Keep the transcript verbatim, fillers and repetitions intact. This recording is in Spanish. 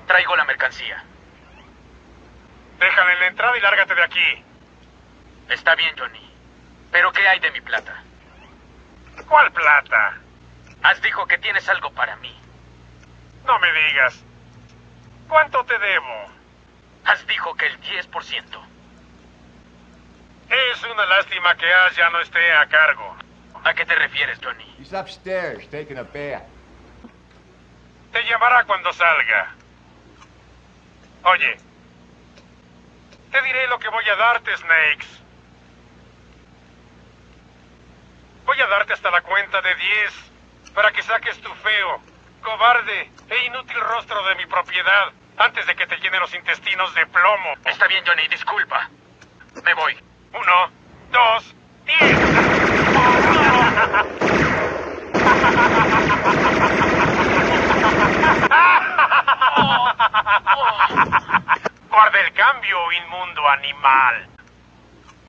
Traigo la mercancía. Déjala en la entrada y lárgate de aquí. Está bien, Johnny. ¿Pero qué hay de mi plata? ¿Cuál plata? Has dicho que tienes algo para mí. No me digas. ¿Cuánto te debo? Has dicho que el diez por ciento. Es una lástima que Ash ya no esté a cargo. ¿A qué te refieres, Johnny? He's upstairs taking a bath. Te llamará cuando salga. Oye, te diré lo que voy a darte, Snakes. Voy a darte hasta la cuenta de diez para que saques tu feo, cobarde e inútil rostro de mi propiedad antes de que te llenen los intestinos de plomo. Está bien, Johnny, disculpa. Me voy. Uno, dos, diez. Guarda el cambio, inmundo animal.